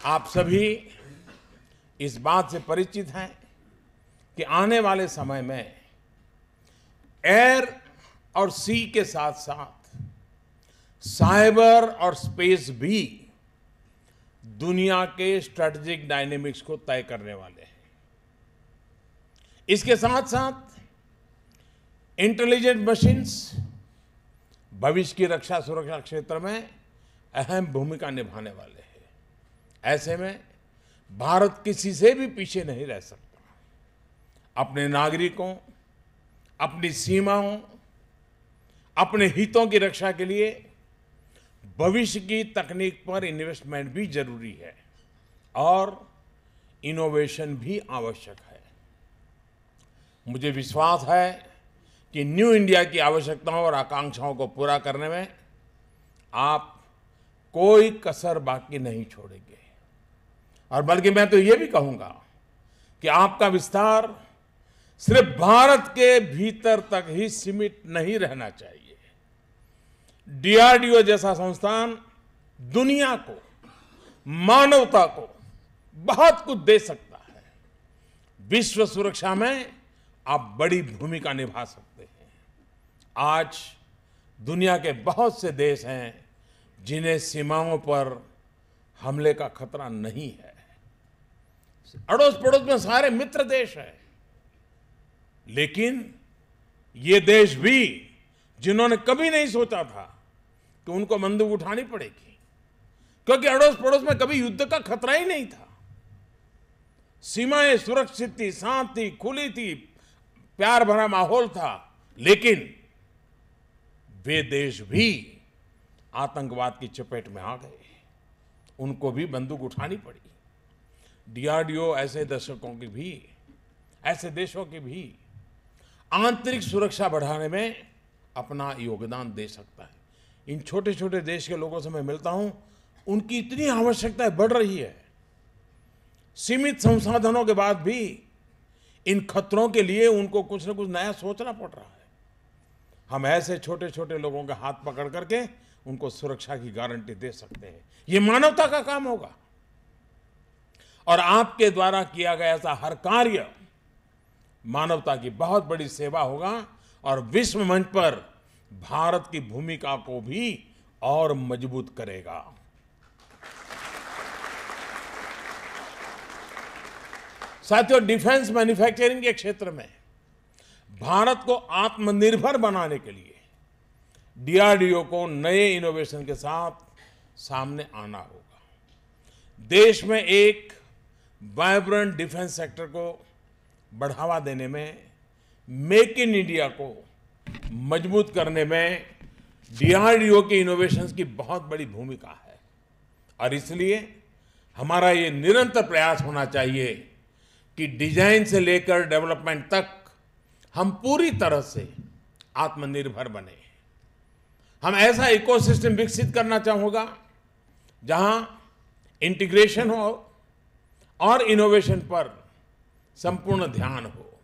आप सभी इस बात से परिचित हैं कि आने वाले समय में एयर और सी के साथ साथ साइबर और स्पेस भी दुनिया के स्ट्रैटेजिक डायनेमिक्स को तय करने वाले हैं। इसके साथ साथ इंटेलिजेंट मशीन्स भविष्य की रक्षा सुरक्षा क्षेत्र में अहम भूमिका निभाने वाले हैं। ऐसे में भारत किसी से भी पीछे नहीं रह सकता। अपने नागरिकों, अपनी सीमाओं, अपने हितों की रक्षा के लिए भविष्य की तकनीक पर इन्वेस्टमेंट भी जरूरी है और इनोवेशन भी आवश्यक है। मुझे विश्वास है कि न्यू इंडिया की आवश्यकताओं और आकांक्षाओं को पूरा करने में आप कोई कसर बाकी नहीं छोड़ेंगे। और बल्कि मैं तो ये भी कहूंगा कि आपका विस्तार सिर्फ भारत के भीतर तक ही सीमित नहीं रहना चाहिए। डीआरडीओ जैसा संस्थान दुनिया को, मानवता को बहुत कुछ दे सकता है। विश्व सुरक्षा में आप बड़ी भूमिका निभा सकते हैं। आज दुनिया के बहुत से देश हैं जिन्हें सीमाओं पर हमले का खतरा नहीं है। अड़ोस पड़ोस में सारे मित्र देश हैं, लेकिन ये देश भी जिन्होंने कभी नहीं सोचा था कि उनको बंदूक उठानी पड़ेगी, क्योंकि अड़ोस पड़ोस में कभी युद्ध का खतरा ही नहीं था। सीमाएं सुरक्षित थी, शांति खुली थी, प्यार भरा माहौल था, लेकिन वे देश भी आतंकवाद की चपेट में आ गए। उनको भी बंदूक उठानी पड़ी। डीआरडीओ ऐसे देशों की भी आंतरिक सुरक्षा बढ़ाने में अपना योगदान दे सकता है। इन छोटे छोटे देश के लोगों से मैं मिलता हूं, उनकी इतनी आवश्यकता बढ़ रही है। सीमित संसाधनों के बाद भी इन खतरों के लिए उनको कुछ न कुछ नया सोचना पड़ रहा है। हम ऐसे छोटे छोटे लोगों के हाथ पकड़ करके उनको सुरक्षा की गारंटी दे सकते हैं। ये मानवता का काम होगा और आपके द्वारा किया गया ऐसा हर कार्य मानवता की बहुत बड़ी सेवा होगा और विश्व मंच पर भारत की भूमिका को भी और मजबूत करेगा। साथियों, डिफेंस मैन्युफैक्चरिंग के क्षेत्र में भारत को आत्मनिर्भर बनाने के लिए डीआरडीओ को नए इनोवेशन के साथ सामने आना होगा। देश में एक वाइब्रेंट डिफेंस सेक्टर को बढ़ावा देने में, मेक इन इंडिया को मजबूत करने में डीआरडीओ के इनोवेशंस की बहुत बड़ी भूमिका है। और इसलिए हमारा ये निरंतर प्रयास होना चाहिए कि डिजाइन से लेकर डेवलपमेंट तक हम पूरी तरह से आत्मनिर्भर बने। हम ऐसा इकोसिस्टम विकसित करना चाहूँगा जहां इंटीग्रेशन हो और इनोवेशन पर संपूर्ण ध्यान हो।